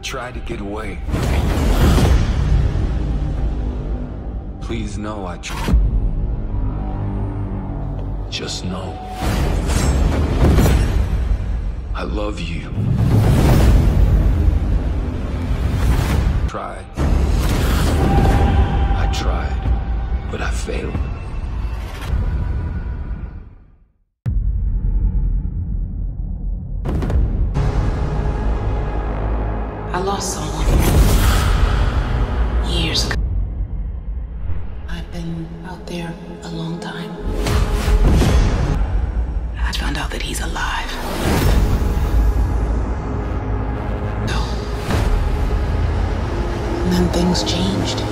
tried to get away. Please know I tried. Just know I love you. Tried. I tried, but I failed. I lost someone years ago. I've been out there a long time. I found out that he's alive. No. And then things changed.